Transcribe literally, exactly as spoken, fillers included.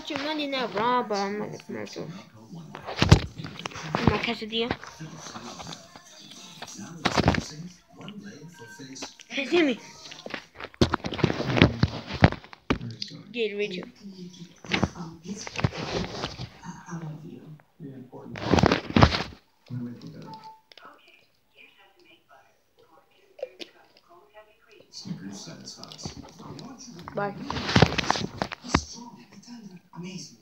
got your money now, bro, but I'm not a commercial. My quesadilla. Hey, Timmy. Get Richard. Bye.